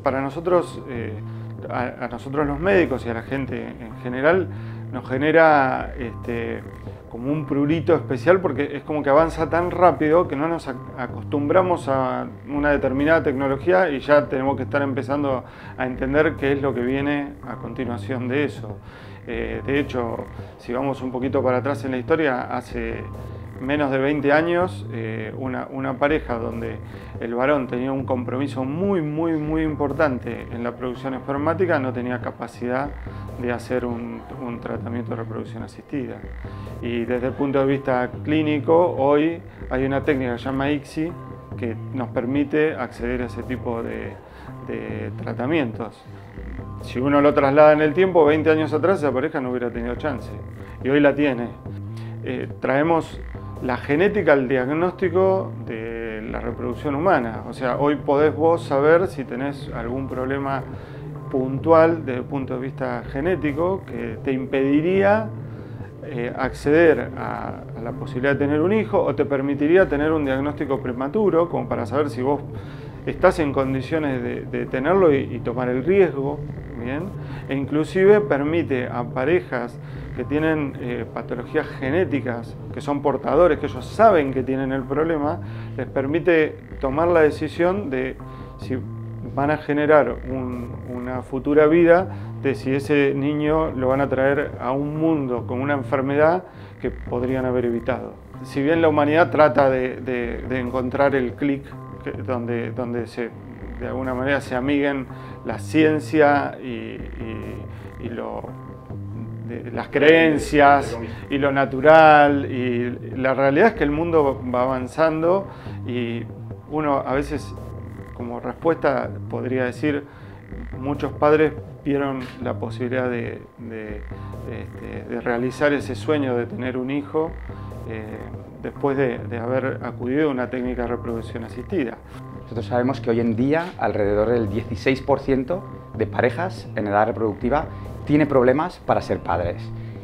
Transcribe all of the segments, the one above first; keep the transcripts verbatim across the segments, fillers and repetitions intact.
para nosotros, eh, a, a nosotros los médicos y a la gente en general, nos genera este, como un prurito especial porque es como que avanza tan rápido que no nos acostumbramos a una determinada tecnología y ya tenemos que estar empezando a entender qué es lo que viene a continuación de eso. Eh, de hecho, si vamos un poquito para atrás en la historia, hace menos de veinte años, eh, una, una pareja donde el varón tenía un compromiso muy, muy, muy importante en la producción espermática, no tenía capacidad de hacer un, un tratamiento de reproducción asistida. Y desde el punto de vista clínico, hoy hay una técnica que se llama I C S I que nos permite acceder a ese tipo de, de tratamientos. Si uno lo traslada en el tiempo, veinte años atrás esa pareja no hubiera tenido chance, y hoy la tiene. Eh, traemos la genética al diagnóstico de la reproducción humana. O sea, hoy podés vos saber si tenés algún problema puntual desde el punto de vista genético que te impediría eh, acceder a, a la posibilidad de tener un hijo o te permitiría tener un diagnóstico prematuro, como para saber si vos estás en condiciones de, de tenerlo y, y tomar el riesgo, ¿bien? E inclusive permite a parejas que tienen eh, patologías genéticas, que son portadores, que ellos saben que tienen el problema, les permite tomar la decisión de si van a generar un, una futura vida, de si ese niño lo van a traer a un mundo con una enfermedad que podrían haber evitado. Si bien la humanidad trata de, de, de encontrar el clic donde, donde se, de alguna manera se amiguen la ciencia y, y, y lo, de, las creencias y lo natural, y la realidad es que el mundo va avanzando y uno a veces, como respuesta, podría decir, muchos padres vieron la posibilidad de, de, de, de realizar ese sueño de tener un hijo eh, después de, de haber acudido a una técnica de reproducción asistida. Nosotros sabemos que hoy en día alrededor del dieciséis por ciento de parejas en edad reproductiva tiene problemas para ser padres.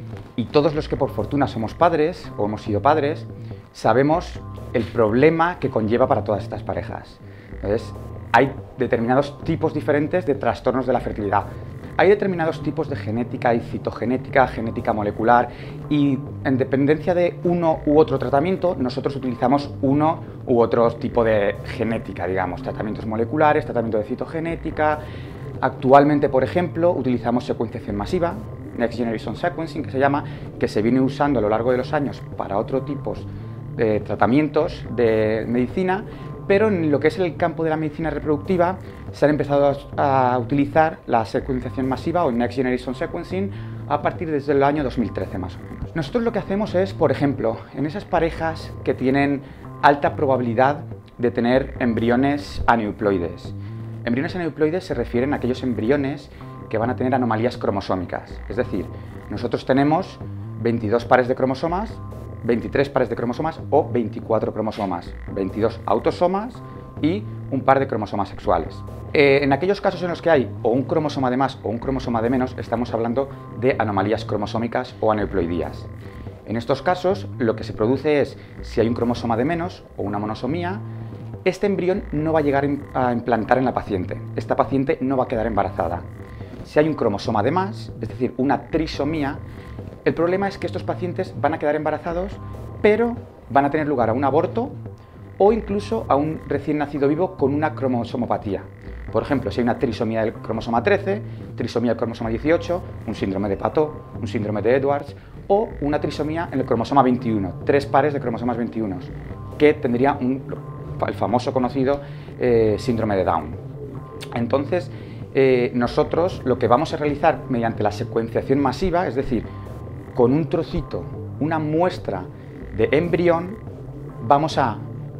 Y todos los que por fortuna somos padres o hemos sido padres, sabemos el problema que conlleva para todas estas parejas. Entonces, hay determinados tipos diferentes de trastornos de la fertilidad. Hay determinados tipos de genética y citogenética, genética molecular, y en dependencia de uno u otro tratamiento, nosotros utilizamos uno u otro tipo de genética, digamos, tratamientos moleculares, tratamiento de citogenética. Actualmente, por ejemplo, utilizamos secuenciación masiva, Next Generation Sequencing, que se llama, que se viene usando a lo largo de los años para otros tipos de tratamientos de medicina, pero en lo que es el campo de la medicina reproductiva se han empezado a, a utilizar la secuenciación masiva o Next Generation Sequencing a partir desde el año dos mil trece más o menos. Nosotros lo que hacemos es, por ejemplo, en esas parejas que tienen alta probabilidad de tener embriones aneuploides. Embriones aneuploides se refieren a aquellos embriones que van a tener anomalías cromosómicas, es decir, nosotros tenemos veintidós pares de cromosomas, veintitrés pares de cromosomas o veinticuatro cromosomas, veintidós autosomas y un par de cromosomas sexuales. Eh, en aquellos casos en los que hay o un cromosoma de más o un cromosoma de menos, estamos hablando de anomalías cromosómicas o aneuploidías. En estos casos, lo que se produce es, si hay un cromosoma de menos o una monosomía, este embrión no va a llegar a implantar en la paciente. Esta paciente no va a quedar embarazada. Si hay un cromosoma de más, es decir, una trisomía, el problema es que estos pacientes van a quedar embarazados, pero van a tener lugar a un aborto o incluso a un recién nacido vivo con una cromosomopatía. Por ejemplo, si hay una trisomía del cromosoma trece, trisomía del cromosoma dieciocho, un síndrome de Patot, un síndrome de Edwards o una trisomía en el cromosoma veintiuno, tres pares de cromosomas veintiuno, que tendría un, el famoso conocido eh, síndrome de Down. Entonces, eh, nosotros lo que vamos a realizar mediante la secuenciación masiva, es decir, con un trocito, una muestra de embrión, vamos a,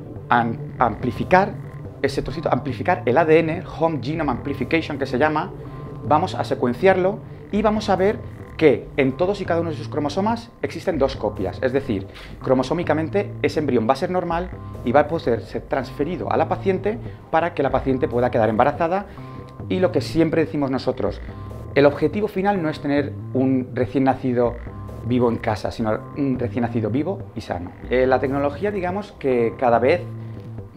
a amplificar ese trocito, amplificar el A D N, Home Genome Amplification que se llama, vamos a secuenciarlo y vamos a ver que en todos y cada uno de sus cromosomas existen dos copias, es decir, cromosómicamente ese embrión va a ser normal y va a poder ser transferido a la paciente para que la paciente pueda quedar embarazada. Y lo que siempre decimos nosotros, el objetivo final no es tener un recién nacido vivo en casa, sino un recién nacido vivo y sano. Eh, la tecnología, digamos que cada vez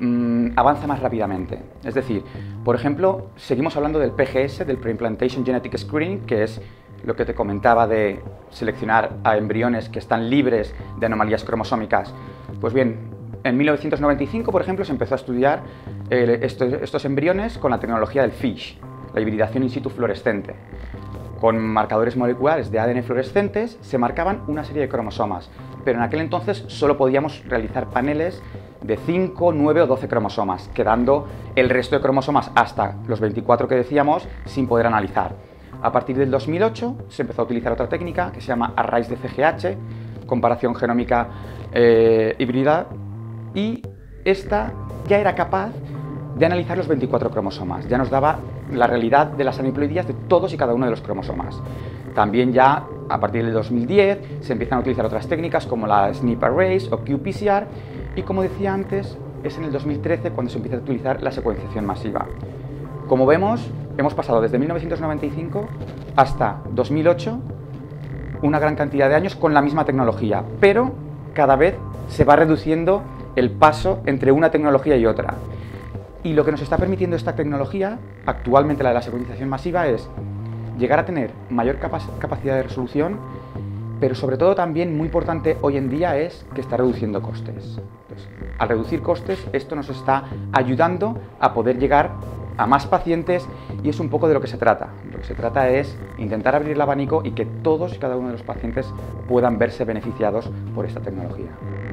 mmm, avanza más rápidamente. Es decir, por ejemplo, seguimos hablando del P G S, del Pre-Implantation Genetic Screening, que es lo que te comentaba de seleccionar a embriones que están libres de anomalías cromosómicas. Pues bien, en mil novecientos noventa y cinco, por ejemplo, se empezó a estudiar eh, estos, estos embriones con la tecnología del FISH, la hibridación in situ fluorescente. Con marcadores moleculares de A D N fluorescentes se marcaban una serie de cromosomas, pero en aquel entonces solo podíamos realizar paneles de cinco, nueve o doce cromosomas, quedando el resto de cromosomas hasta los veinticuatro que decíamos sin poder analizar. A partir del dos mil ocho se empezó a utilizar otra técnica que se llama Arrays de C G H, comparación genómica eh, híbrida, y esta ya era capaz de analizar los veinticuatro cromosomas, ya nos daba la realidad de las aneuploidías de todos y cada uno de los cromosomas. También ya a partir del dos mil diez se empiezan a utilizar otras técnicas como la S N P Arrays o Q P C R, y como decía antes, es en el dos mil trece cuando se empieza a utilizar la secuenciación masiva. Como vemos, hemos pasado desde mil novecientos noventa y cinco hasta dos mil ocho una gran cantidad de años con la misma tecnología, pero cada vez se va reduciendo el paso entre una tecnología y otra. Y lo que nos está permitiendo esta tecnología, actualmente la de la secuenciación masiva, es llegar a tener mayor capacidad de resolución, pero sobre todo también, muy importante hoy en día, es que está reduciendo costes. Entonces, al reducir costes, esto nos está ayudando a poder llegar a más pacientes, y es un poco de lo que se trata. Lo que se trata es intentar abrir el abanico y que todos y cada uno de los pacientes puedan verse beneficiados por esta tecnología.